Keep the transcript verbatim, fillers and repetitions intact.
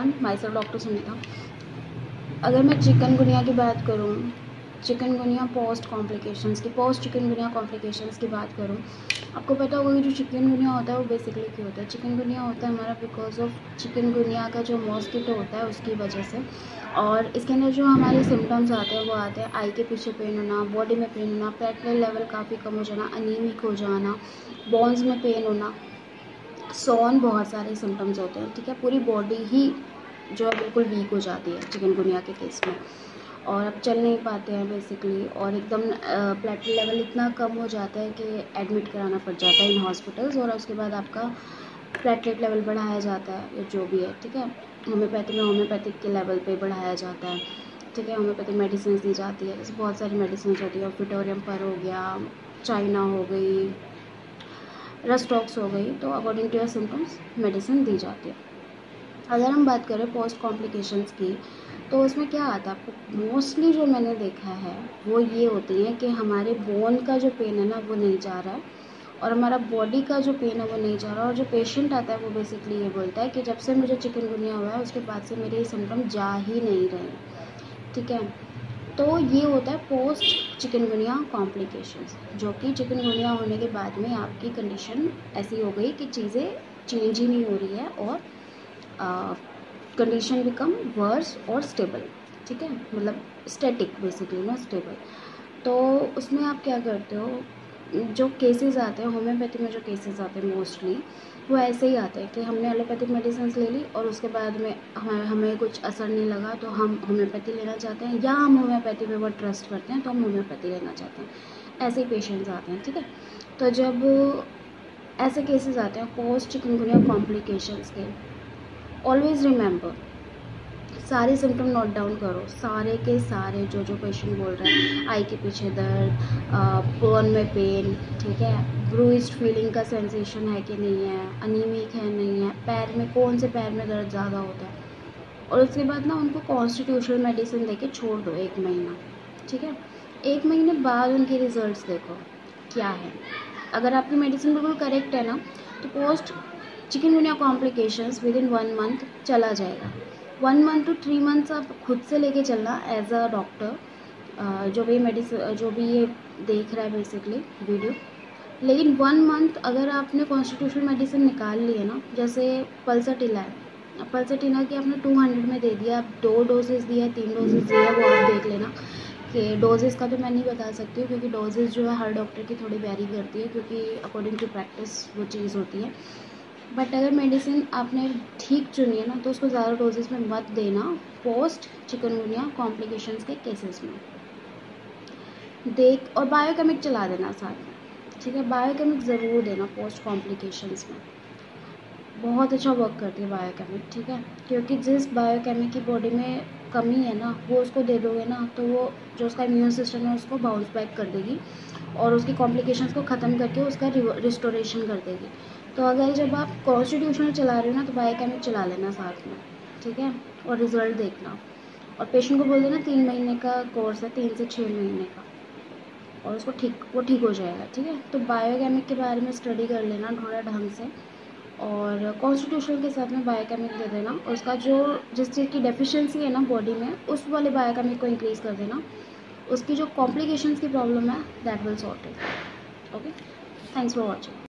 Everyone, myself doctor Sunita. अगर मैं chikungunya की बात करूँ, चिकनगुनिया पोस्ट कॉम्प्लिकेशंस की पोस्ट चिकनगुनिया कॉम्प्लिकेशंस की बात करूँ, आपको पता होगा कि जो चिकनगुनिया होता है वो बेसिकली क्या होता है। चिकनगुनिया होता है हमारा बिकॉज ऑफ चिकनगुनिया का जो मॉस्किटो होता है उसकी वजह से। और इसके अंदर जो हमारे सिम्टम्स आते हैं वो आते हैं आई के पीछे पेन होना, बॉडी में पेन होना, प्लेटलेट लेवल काफ़ी कम हो जाना, अनीमिक हो जाना, बोन्स में पेन होना, सॉन बहुत सारे सिम्टम्स होते हैं। ठीक है, पूरी बॉडी ही जो है बिल्कुल वीक हो जाती है चिकनगुनिया के केस में, और अब चल नहीं पाते हैं बेसिकली, और एकदम प्लेटलेट लेवल इतना कम हो जाता है कि एडमिट कराना पड़ जाता है इन हॉस्पिटल्स, और उसके बाद आपका प्लेटलेट लेवल बढ़ाया जाता है या जो भी है। ठीक है, होम्योपैथी में होम्योपैथिक के लेवल पे बढ़ाया जाता है। ठीक है, होम्योपैथिक मेडिसिन दी जाती है, जैसे बहुत सारी मेडिसिन होती है, फिटोरियम पर हो गया, चाइना हो गई, रस्टॉक्स हो गई, तो according to your symptoms medicine दी जाती है। अगर हम बात करें पोस्ट कॉम्प्लिकेशंस की, तो उसमें क्या आता है, आपको मोस्टली जो मैंने देखा है वो ये होती है कि हमारे बोन का जो पेन है ना वो नहीं जा रहा है, और हमारा बॉडी का जो पेन है वो नहीं जा रहा, और जो पेशेंट आता है वो बेसिकली ये बोलता है कि जब से मुझे चिकनगुनिया हुआ है उसके बाद से मेरे ये सिम्टम जा ही नहीं रहे। ठीक है, तो ये होता है पोस्ट चिकनगुनिया कॉम्प्लिकेशंस, जो कि चिकनगुनिया होने के बाद में आपकी कंडीशन ऐसी हो गई कि चीज़ें चेंज ही नहीं हो रही है, और कंडीशन बिकम वर्स और स्टेबल। ठीक है, मतलब स्टैटिक बेसिकली, नॉट स्टेबल। तो उसमें आप क्या करते हो, जो केसेस आते हैं होम्योपैथी में, जो केसेस आते हैं मोस्टली वो ऐसे ही आते हैं कि हमने एलोपैथिक मेडिसिन ले ली और उसके बाद में हमें हमें कुछ असर नहीं लगा तो हम होम्योपैथी लेना चाहते हैं, या हम होम्योपैथी पे बहुत ट्रस्ट करते हैं तो हम होम्योपैथी लेना चाहते हैं। ऐसे ही पेशेंट्स आते हैं। ठीक है, तो जब ऐसे केसेस आते हैं पोस्ट चिकनगुनिया कॉम्प्लिकेशंस के, ऑलवेज रिमेंबर, सारे सिम्टम नोट डाउन करो, सारे के सारे जो जो पेशेंट बोल रहे हैं, आई के पीछे दर्द, बोन में पेन, ठीक है, ब्रूइस्ड फीलिंग का सेंसेशन है कि नहीं है, अनीमिक है नहीं है, पैर में कौन से पैर में दर्द ज़्यादा होता है, और उसके बाद ना उनको कॉन्स्टिट्यूशनल मेडिसिन देके छोड़ दो एक महीना। ठीक है, एक महीने बाद उनके रिजल्ट्स देखो क्या है। अगर आपकी मेडिसिन बिल्कुल करेक्ट है ना तो post chikungunya complications within one month चला जाएगा। One month two three months आप खुद से लेके चलना एज अ डॉक्टर, जो भी मेडिसिन जो भी ये देख रहा है बेसिकली वीडियो। लेकिन वन मंथ अगर आपने कॉन्स्टिट्यूशनल मेडिसिन निकाल ली है ना, जैसे पल्साटिला है, पल्साटिला की आपने टू हंड्रेड में दे दिया, आप दो डोजेस दिया, तीन डोजेस दिया, वो आप देख लेना कि डोजेस का तो मैं नहीं बता सकती हूँ क्योंकि डोजेस जो है हर डॉक्टर की थोड़ी वेरी करती है, क्योंकि अकॉर्डिंग टू प्रैक्टिस वो चीज़ होती है। बट अगर मेडिसिन आपने ठीक चुनी है ना तो उसको ज़्यादा डोजेस में मत देना पोस्ट चिकनगुनिया कॉम्प्लिकेशंस के केसेस में। देख, और बायोकेमिक चला देना साथ में। ठीक है, बायोकेमिक ज़रूर देना पोस्ट कॉम्प्लिकेशंस में, बहुत अच्छा वर्क करती है बायोकेमिक। ठीक है, क्योंकि जिस बायोकेमिक की बॉडी में कमी है ना वो उसको दे दोगे ना तो वो जो उसका इम्यून सिस्टम है उसको बाउंस बैक कर देगी और उसकी कॉम्प्लिकेशंस को ख़त्म करके उसका रिस्टोरेशन कर देगी। तो अगर जब आप कॉन्स्टिट्यूशनल चला रहे हो ना तो बायोकेमिक चला लेना साथ में। ठीक है, और रिजल्ट देखना, और पेशेंट को बोल देना तीन महीने का कोर्स है, तीन से छः महीने का, और उसको ठीक वो ठीक हो जाएगा। ठीक है, तो बायोकेमिक के बारे में स्टडी कर लेना थोड़ा ढंग से, और कॉन्स्टिट्यूशनल के साथ में बायोकेमिक दे देना, और उसका जो जिस चीज़ की डेफिशिएंसी है ना बॉडी में उस वाले बायोकेमिक को इंक्रीज़ कर देना, उसकी जो कॉम्प्लिकेशंस की प्रॉब्लम है that will sort it. Okay, thanks for watching.